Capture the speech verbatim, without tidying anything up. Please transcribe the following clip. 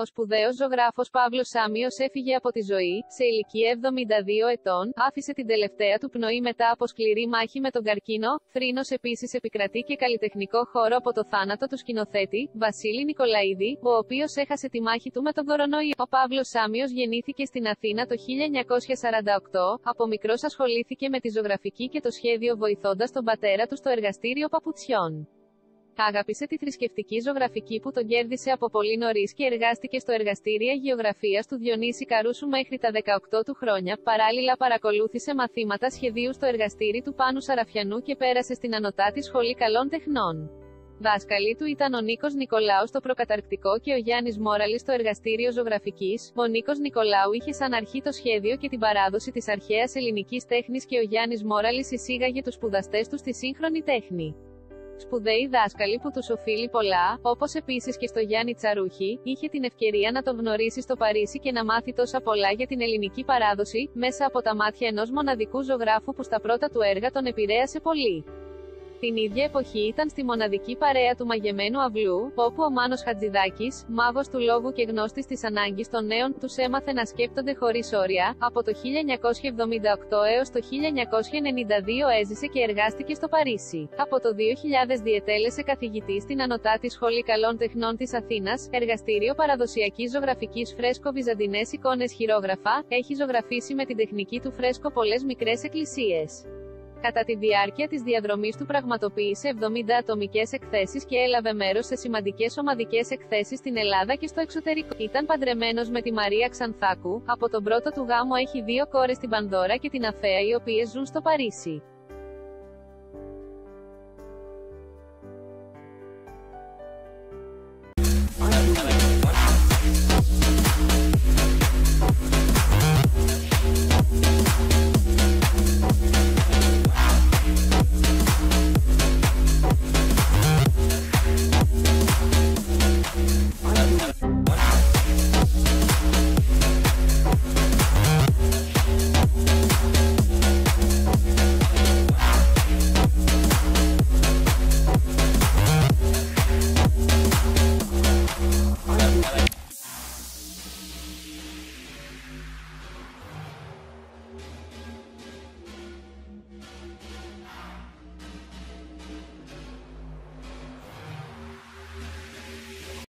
Ο σπουδαίος ζωγράφος Παύλος Σάμιος έφυγε από τη ζωή, σε ηλικία εβδομήντα δύο ετών, άφησε την τελευταία του πνοή μετά από σκληρή μάχη με τον καρκίνο. Θρήνος επίσης επικρατεί και καλλιτεχνικό χώρο από το θάνατο του σκηνοθέτη, Βασίλη Νικολαίδη, ο οποίος έχασε τη μάχη του με τον κορονοϊό. Ο Παύλος Σάμιος γεννήθηκε στην Αθήνα το χίλια εννιακόσια σαράντα οκτώ, από μικρός ασχολήθηκε με τη ζωγραφική και το σχέδιο βοηθώντας τον πατέρα του στο εργαστήριο παπουτσιών. Άγαπησε τη θρησκευτική ζωγραφική που τον κέρδισε από πολύ νωρίς και εργάστηκε στο εργαστήρια γεωγραφίας του Διονύση Καρούσου μέχρι τα δεκαοκτώ του χρόνια. Παράλληλα παρακολούθησε μαθήματα σχεδίου στο εργαστήρι του Πάνου Σαραφιανού και πέρασε στην Ανωτάτη Σχολή Καλών Τεχνών. Δάσκαλοι του ήταν ο Νίκος Νικολάου στο προκαταρκτικό και ο Γιάννης Μόραλης στο εργαστήριο ζωγραφικής. Ο Νίκος Νικολάου είχε σαν αρχή το σχέδιο και την παράδοση της αρχαίας ελληνικής τέχνης και ο Γιάννης Μόραλης εισήγαγε τους σπουδαστές του στη σύγχρονη τέχνη. Σπουδαίοι δάσκαλοι που τους οφείλει πολλά, όπως επίσης και στο Γιάννη Τσαρούχη, είχε την ευκαιρία να τον γνωρίσει στο Παρίσι και να μάθει τόσα πολλά για την ελληνική παράδοση, μέσα από τα μάτια ενός μοναδικού ζωγράφου που στα πρώτα του έργα τον επηρέασε πολύ. Την ίδια εποχή ήταν στη μοναδική παρέα του μαγεμένου αυλού, όπου ο Μάνος Χατζηδάκης, μάγος του λόγου και γνώστης της ανάγκης των νέων, τους έμαθε να σκέπτονται χωρίς όρια. Από το χίλια εννιακόσια εβδομήντα οκτώ έως το χίλια εννιακόσια ενενήντα δύο έζησε και εργάστηκε στο Παρίσι. Από το δύο χιλιάδες διετέλεσε καθηγητή στην Ανωτάτη Σχολή Καλών Τεχνών της Αθήνας, εργαστήριο παραδοσιακής ζωγραφικής φρέσκο βυζαντινές εικόνες χειρόγραφα. Έχει ζωγραφίσει με την τεχνική του φρέσκο πολλές μικρές εκκλησίες. Κατά τη διάρκεια της διαδρομής του πραγματοποίησε εβδομήντα ατομικές εκθέσεις και έλαβε μέρος σε σημαντικές ομαδικές εκθέσεις στην Ελλάδα και στο εξωτερικό. Ήταν παντρεμένος με τη Μαρία Ξανθάκου. Από τον πρώτο του γάμο έχει δύο κόρες, την Πανδώρα και την Αφαία, οι οποίες ζουν στο Παρίσι.